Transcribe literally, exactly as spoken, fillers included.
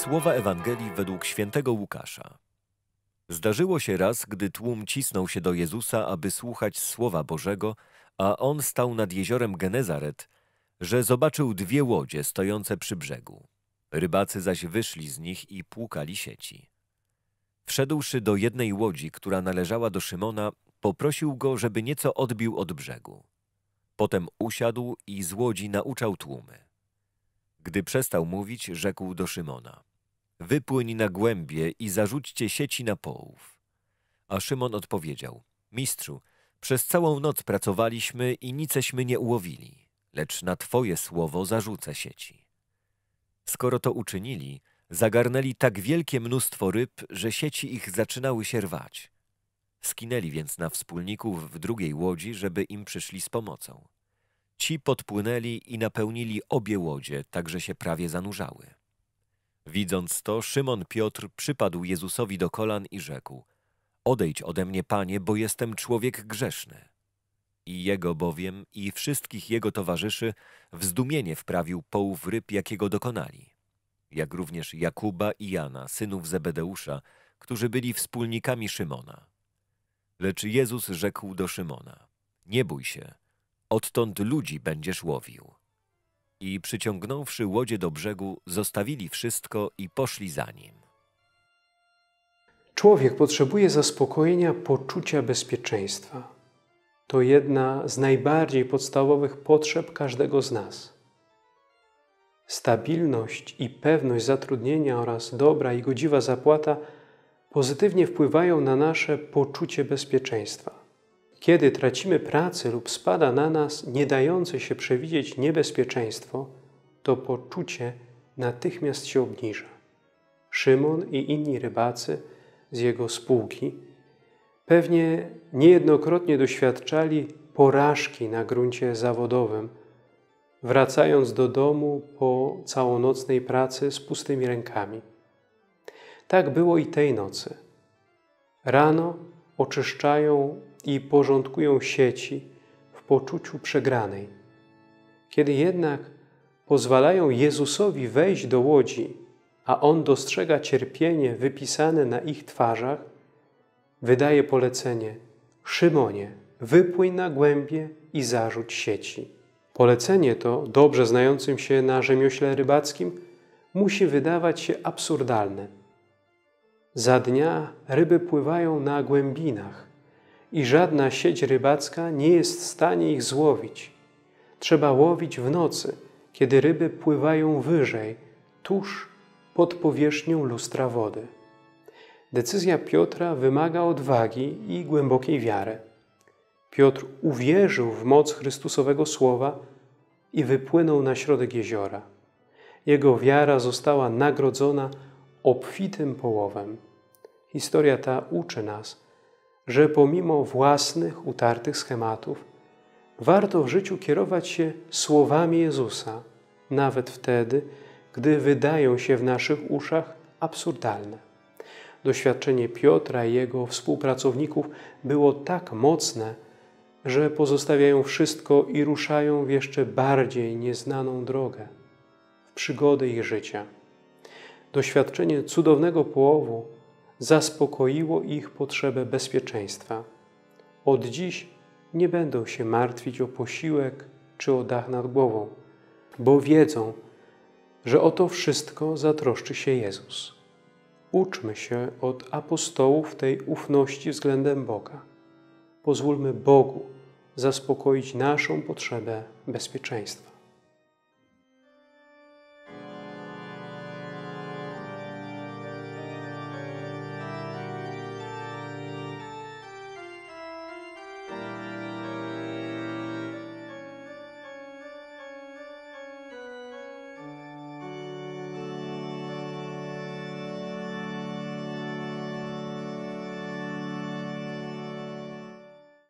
Słowa Ewangelii według świętego Łukasza. Zdarzyło się raz, gdy tłum cisnął się do Jezusa, aby słuchać Słowa Bożego, a On stał nad jeziorem Genezaret, że zobaczył dwie łodzie stojące przy brzegu. Rybacy zaś wyszli z nich i płukali sieci. Wszedłszy do jednej łodzi, która należała do Szymona, poprosił go, żeby nieco odbił od brzegu. Potem usiadł i z łodzi nauczał tłumy. Gdy przestał mówić, rzekł do Szymona: wypłyń na głębie i zarzućcie sieci na połów. A Szymon odpowiedział: Mistrzu, przez całą noc pracowaliśmy i niceśmy nie ułowili, lecz na Twoje słowo zarzucę sieci. Skoro to uczynili, zagarnęli tak wielkie mnóstwo ryb, że sieci ich zaczynały się rwać. Skinęli więc na wspólników w drugiej łodzi, żeby im przyszli z pomocą. Ci podpłynęli i napełnili obie łodzie, tak że się prawie zanurzały. Widząc to, Szymon Piotr przypadł Jezusowi do kolan i rzekł: odejdź ode mnie, Panie, bo jestem człowiek grzeszny. I jego bowiem i wszystkich jego towarzyszy w zdumienie wprawił połów ryb, jakiego dokonali, jak również Jakuba i Jana, synów Zebedeusza, którzy byli wspólnikami Szymona. Lecz Jezus rzekł do Szymona: nie bój się, odtąd ludzi będziesz łowił. I przyciągnąwszy łodzie do brzegu, zostawili wszystko i poszli za nim. Człowiek potrzebuje zaspokojenia poczucia bezpieczeństwa. To jedna z najbardziej podstawowych potrzeb każdego z nas. Stabilność i pewność zatrudnienia oraz dobra i godziwa zapłata pozytywnie wpływają na nasze poczucie bezpieczeństwa. Kiedy tracimy pracę lub spada na nas nie dające się przewidzieć niebezpieczeństwo, to poczucie natychmiast się obniża. Szymon i inni rybacy z jego spółki pewnie niejednokrotnie doświadczali porażki na gruncie zawodowym, wracając do domu po całonocnej pracy z pustymi rękami. Tak było i tej nocy. Rano oczyszczają i porządkują sieci w poczuciu przegranej. Kiedy jednak pozwalają Jezusowi wejść do łodzi, a On dostrzega cierpienie wypisane na ich twarzach, wydaje polecenie: Szymonie, wypłyń na głębie i zarzuć sieci. Polecenie to, dobrze znającym się na rzemiośle rybackim, musi wydawać się absurdalne. Za dnia ryby pływają na głębinach i żadna sieć rybacka nie jest w stanie ich złowić. Trzeba łowić w nocy, kiedy ryby pływają wyżej, tuż pod powierzchnią lustra wody. Decyzja Piotra wymaga odwagi i głębokiej wiary. Piotr uwierzył w moc Chrystusowego Słowa i wypłynął na środek jeziora. Jego wiara została nagrodzona obfitym połowem. Historia ta uczy nas, że pomimo własnych utartych schematów warto w życiu kierować się słowami Jezusa, nawet wtedy, gdy wydają się w naszych uszach absurdalne. Doświadczenie Piotra i jego współpracowników było tak mocne, że pozostawiają wszystko i ruszają w jeszcze bardziej nieznaną drogę, w przygodę ich życia. Doświadczenie cudownego połowu zaspokoiło ich potrzebę bezpieczeństwa. Od dziś nie będą się martwić o posiłek czy o dach nad głową, bo wiedzą, że o to wszystko zatroszczy się Jezus. Uczmy się od apostołów tej ufności względem Boga. Pozwólmy Bogu zaspokoić naszą potrzebę bezpieczeństwa.